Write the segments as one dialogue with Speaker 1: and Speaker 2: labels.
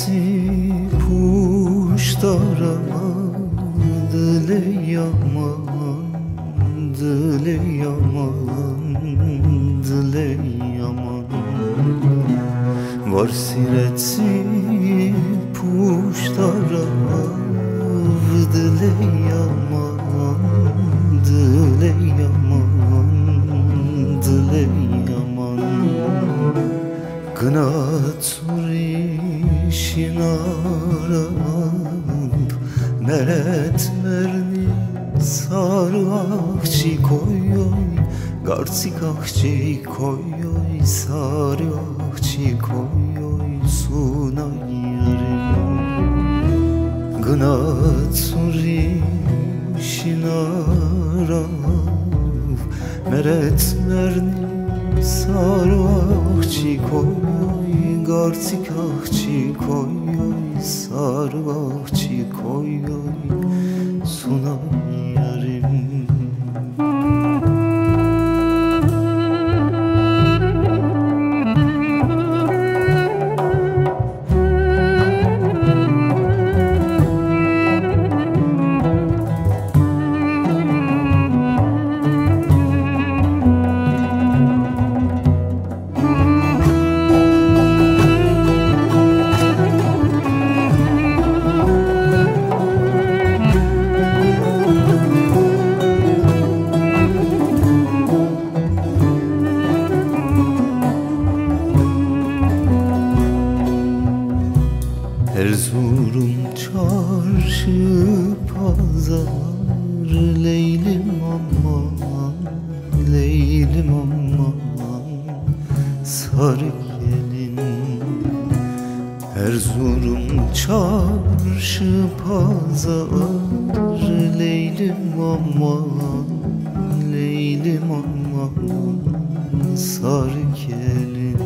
Speaker 1: puştara dile yaman, dile yaman, dile yaman. Var sireti puştara dile yaman, dile yaman, dile yaman. Gınaturi şinarab meretmerni sarıakçı koyoy, garsikakçı koyoy, sarıakçı koyoy suna yarim. Gınaturi şinarab meretmerni sarıakçı koyoy, garsikakçı koyoy, sarıakçı koyoy suna yarim. Erzurum çarşı pazar, Leylim aman, Leylim aman, sarı gelin. Erzurum çarşı pazar, Leylim aman, Leylim aman, sarı gelin.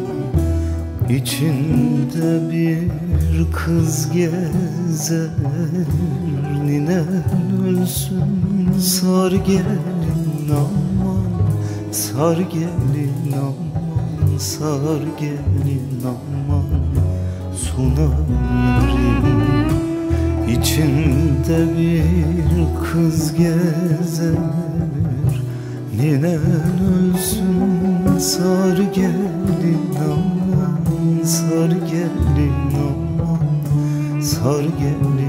Speaker 1: İçinde bir kız gezer, ninen ölsün, sar gelin aman, sar gelin aman, sar gelin aman, suna yarim. İçinde bir kız gezer, ninen ölsün, sar gelin aman, sar gelin aman, sar gelin